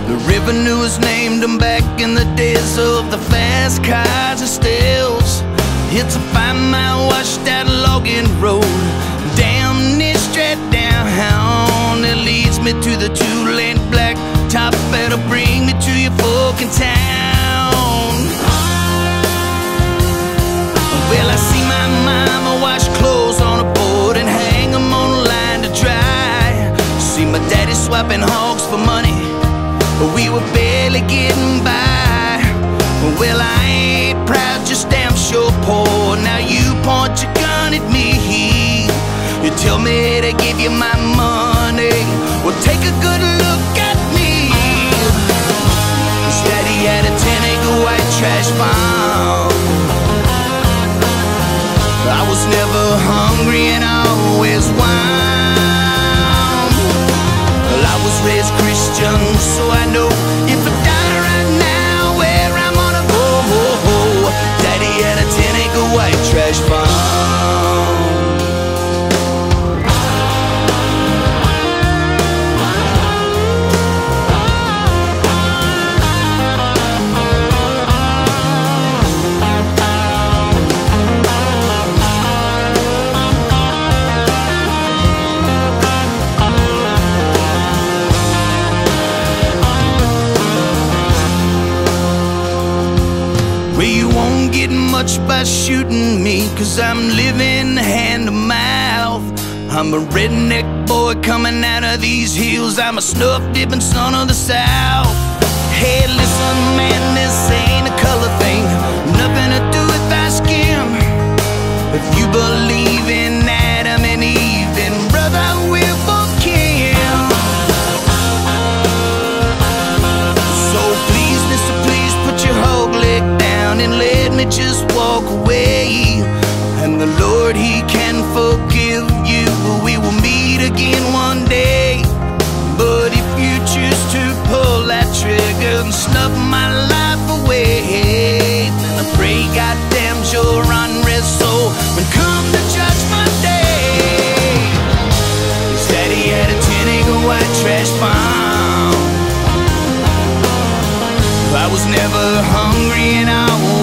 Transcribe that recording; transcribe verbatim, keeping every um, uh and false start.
The revenue was named them back in the days of the fast cars and stills. It's a five-mile washed-out logging road, damn near straight down. It leads me to the two-lane black top that'll bring me to your fucking town. Well, I see my mama wash clothes on a board and hang them on a line to dry. See my daddy swapping hogs for money, but we were barely getting by. Well, I ain't proud, just damn sure poor. Now you point your gun at me, you tell me to give you my money. Well, take a good look at me. His daddy had a ten acre white trash farm. I was never hungry and always wound. Well, I was raised Christian, so I know if I die right now, where I'm gonna go. Daddy had a ten acre white trash farm. Get much by shooting me, cause I'm living hand to mouth. I'm a redneck boy coming out of these hills. I'm a snuff-dipping son of the South. Hey, listen, man, this ain't a color thing, nothing to do with our skin. If you believe in Adam and Eve, then brother, we're both kin. So please, mister, please put your hog leg down and let me just walk away. And the Lord, He can forgive you. We will meet again one day. But if you choose to pull that trigger and snuff my life away, then I pray God damns your unrest soul when come the judgment day. His daddy had a ten acre white trash farm. I was never hungry and I